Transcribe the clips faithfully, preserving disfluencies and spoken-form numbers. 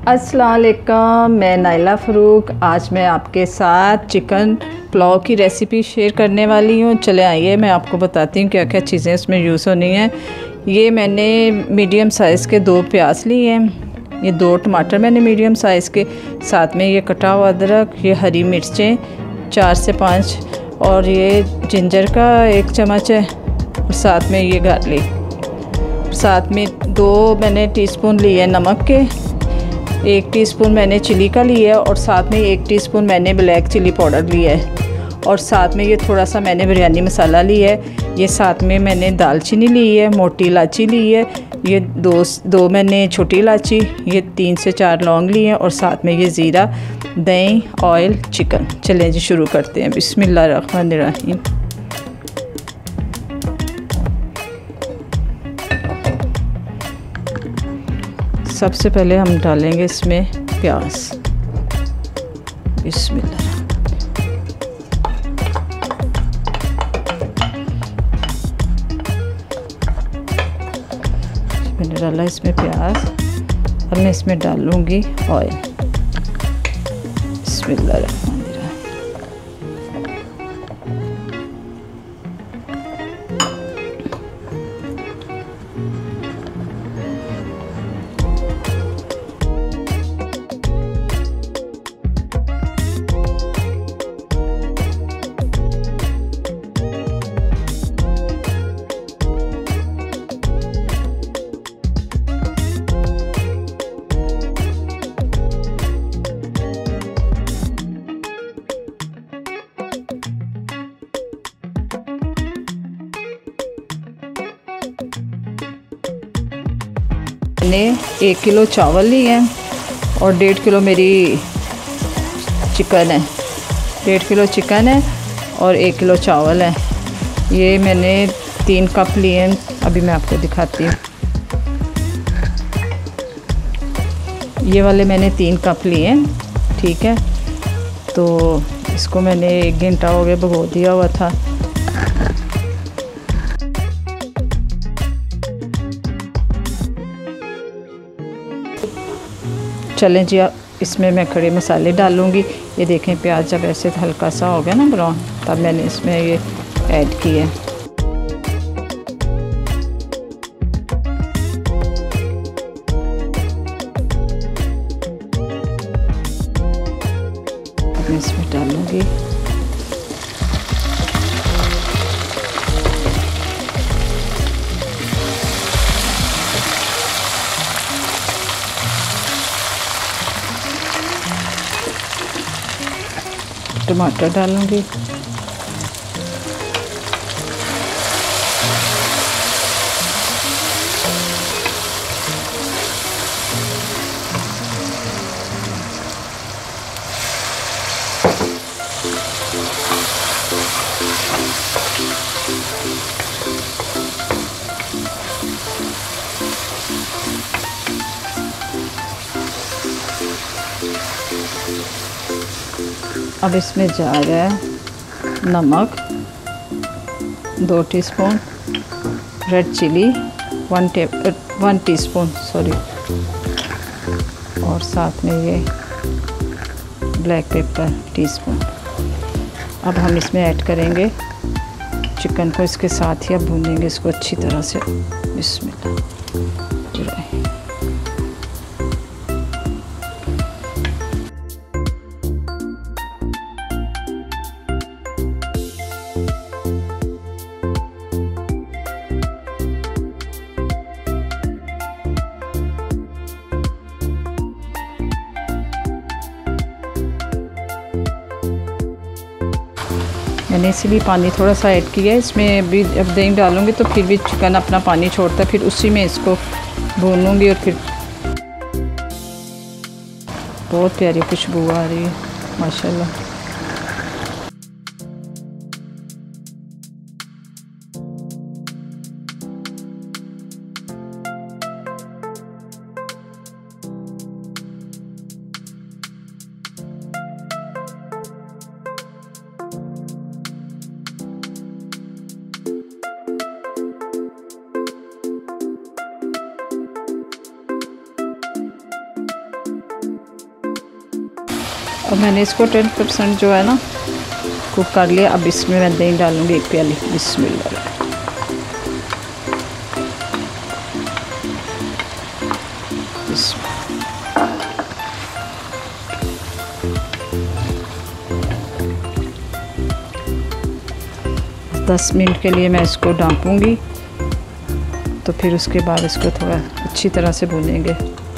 अस्सलाम वालेकुम, मैं नाइला फ़रूक। आज मैं आपके साथ चिकन पुलाव की रेसिपी शेयर करने वाली हूँ। चले आइए मैं आपको बताती हूँ क्या क्या चीज़ें इसमें यूज़ होनी हैं। ये मैंने मीडियम साइज़ के दो प्याज लिए हैं, ये दो टमाटर मैंने मीडियम साइज़ के, साथ में ये कटा हुआ अदरक, ये हरी मिर्चें चार से पाँच, और ये जिंजर का एक चम्मच है, और साथ में ये गार्लिक, साथ में दो मैंने टीस्पून लिए नमक के, एक टीस्पून मैंने चिली का लिया है, और साथ में एक टीस्पून मैंने ब्लैक चिली पाउडर लिया है, और साथ में ये थोड़ा सा मैंने बिरयानी मसाला लिया है। ये साथ में मैंने दालचीनी ली है, मोटी इलायची ली है, ये दो दो मैंने छोटी इलायची, ये तीन से चार लौंग लिए हैं, और साथ में ये ज़ीरा, दही, ऑयल, चिकन। चलें जी शुरू करते हैं। बिस्मिल्लाहिर्रहमानिर्रहीम। सबसे पहले हम डालेंगे इसमें प्याज। बिस्मिल्लाह। मैंने डाला इसमें प्याज, अब मैं इसमें डालूंगी ऑयल। बिस्मिल्लाह। मैंने एक किलो चावल लिए हैं और डेढ़ किलो मेरी चिकन है। डेढ़ किलो चिकन है और एक किलो चावल है। ये मैंने तीन कप लिए हैं, अभी मैं आपको दिखाती हूँ। ये वाले मैंने तीन कप लिए हैं, ठीक है। तो इसको मैंने एक घंटा हो गया भिगो दिया हुआ था। चलें जी, इसमें मैं खड़े मसाले डालूँगी। ये देखें प्याज जब ऐसे हल्का सा हो गया ना ब्राउन, तब मैंने इसमें ये ऐड किया है। अब मैं इसमें डालूँगी टमाटर, डालूंगी अब इसमें जा रहा है नमक दो टीस्पून, रेड चिली वन टे वन टीस्पून सॉरी, और साथ में ये ब्लैक पेपर टीस्पून। अब हम इसमें ऐड करेंगे चिकन को, इसके साथ ही अब भूनेंगे इसको अच्छी तरह से। बिस्मिल्लाह। मैंने इसीलिए पानी थोड़ा सा ऐड किया है इसमें। भी अब दही डालूंगी तो फिर भी चिकन अपना पानी छोड़ता है, फिर उसी में इसको भूनूंगी। और फिर बहुत प्यारी खुशबू आ रही है माशाल्लाह। और मैंने इसको टेन परसेंट जो है ना कुक कर लिया। अब इसमें मैं दही डालूँगी एक प्याली। बिस्मिल्लाह। दस मिनट के लिए मैं इसको ढाँपूँगी, तो फिर उसके बाद इसको थोड़ा अच्छी तरह से भूनेंगे।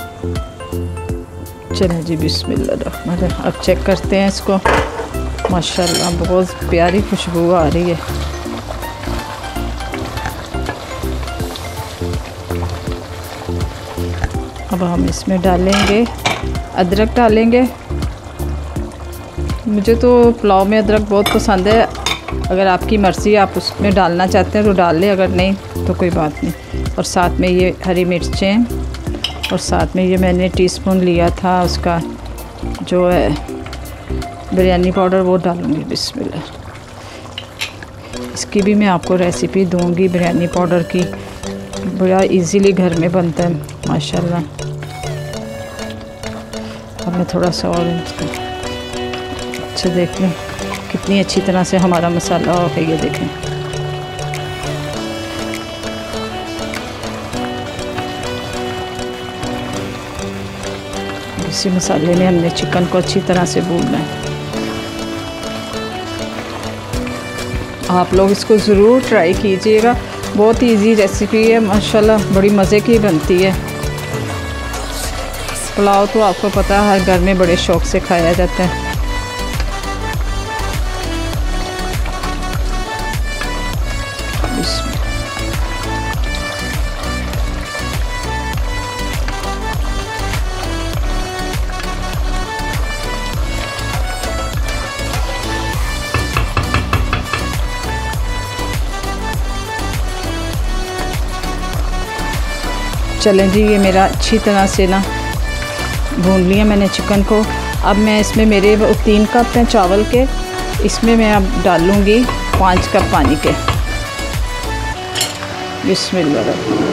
चलें जी, बिस्मिल्लाह। अब चेक करते हैं इसको। माशाल्लाह बहुत प्यारी खुशबू आ रही है। अब हम इसमें डालेंगे अदरक डालेंगे। मुझे तो पुलाव में अदरक बहुत पसंद है। अगर आपकी मर्ज़ी, आप उसमें डालना चाहते हैं तो डाल लें, अगर नहीं तो कोई बात नहीं। और साथ में ये हरी मिर्चें, और साथ में ये मैंने टीस्पून लिया था उसका जो है बिरयानी पाउडर, वो डालूँगी। बिस्मिल्लाह। इसकी भी मैं आपको रेसिपी दूँगी बिरयानी पाउडर की। बड़ा इजीली घर में बनता है माशाल्लाह। अब मैं थोड़ा सा और अच्छा देख लें कितनी अच्छी तरह से हमारा मसाला हो गया। ये देखें, इसी मसाले में हमने चिकन को अच्छी तरह से भूनना है। आप लोग इसको ज़रूर ट्राई कीजिएगा। बहुत इजी रेसिपी है माशाल्लाह, बड़ी मज़े की बनती है। पुलाव तो आपको पता है हर घर में बड़े शौक़ से खाया जाता है। चलें जी, ये मेरा अच्छी तरह से ना भून लिया मैंने चिकन को। अब मैं इसमें मेरे तीन कप हैं चावल के, इसमें मैं अब डालूँगी पाँच कप पानी के। बिस्मिल्लाह।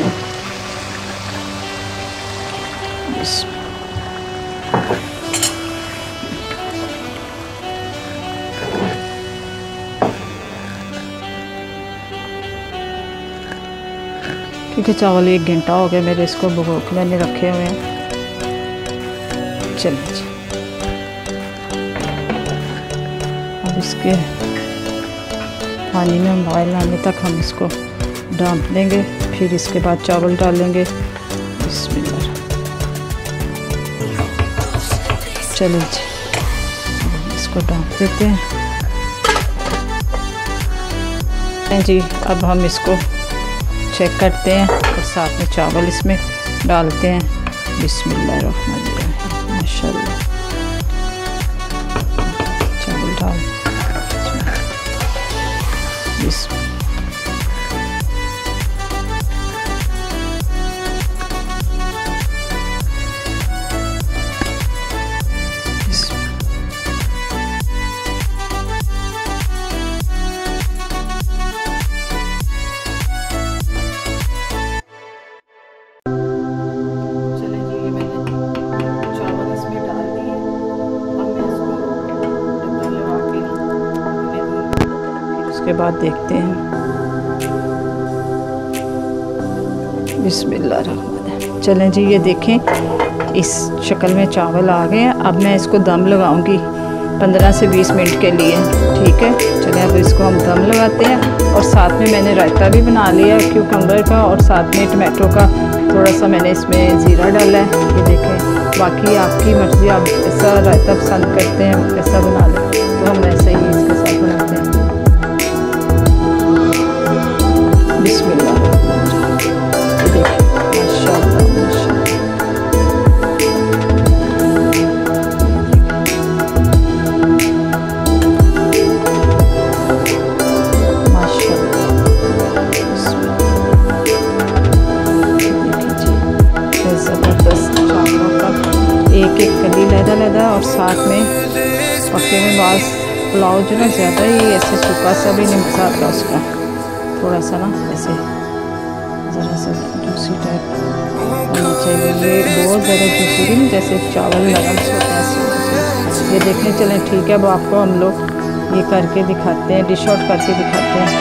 क्योंकि चावल एक घंटा हो गया मेरे इसको भिगो के मैंने रखे हुए हैं। चलिए अब इसके पानी में बॉयल आने तक हम इसको ढाँप देंगे, फिर इसके बाद चावल डालेंगे। बिस्मिल्लाह। चलिए जी, इसको ढाँप देते हैं जी। अब हम इसको चेक करते हैं और साथ में चावल इसमें डालते हैं। बिस्मिल्लाह रहमान रहीम। माशाल्लाह चावल डाल। बिस्मिल्लाह। के बाद देखते हैं। बिस्मिल्लाह रहमान। चलें जी, ये देखें इस शक्ल में चावल आ गए हैं। अब मैं इसको दम लगाऊंगी पंद्रह से बीस मिनट के लिए, ठीक है। चलें अब इसको हम दम लगाते हैं। और साथ में मैंने रायता भी बना लिया क्यूकम्बर का, और साथ में टमाटो का थोड़ा सा मैंने इसमें ज़ीरा डाला है। ये देखें, बाकी आपकी मर्ज़ी, आप ऐसा रायता पसंद करते हैं ऐसा बना लें, तो हम ऐसे ही इसके साथ बनाते हैं। बिस्मिल्लाह। देखिए माशाल्लाह माशाल्लाह माशाल्लाह। देखिए ज़बरदस्त चावलों का एक एक कली लहदा-लहदा, और साथ में पक्के में बास पुलाव जो ना ज़्यादा ही ऐसे सूखा सा भी नहीं आता, उसका थोड़ा सा ना ऐसे ज़रा सा जूसी टाइप होना चाहिए। ये बहुत ज़्यादा जूसी भी नहीं, जैसे चावल नरम से होता है ऐसे। ये देखने चलें, ठीक है। अब आपको हम लोग ये करके दिखाते हैं, डिश आउट करके दिखाते हैं।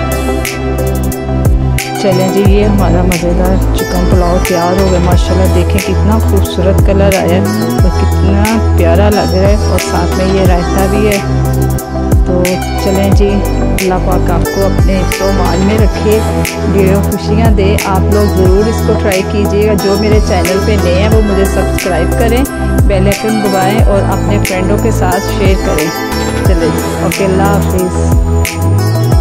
चलें जी, ये हमारा मज़ेदार चिकन पुलाव तैयार हो गया। माशाल्लाह देखें कितना खूबसूरत कलर आया और कितना प्यारा लग रहा है, और साथ में ये रायता भी है। तो चलें जी, अल्लाह पाक आपको अपने सोमाल में रखे, ढेरों खुशियाँ दे। आप लोग ज़रूर इसको ट्राई कीजिएगा। जो मेरे चैनल पे नए हैं वो मुझे सब्सक्राइब करें, बेल आइकन दबाएं और अपने फ्रेंडों के साथ शेयर करें। चलें, ओके, अल्लाह हाफिज़।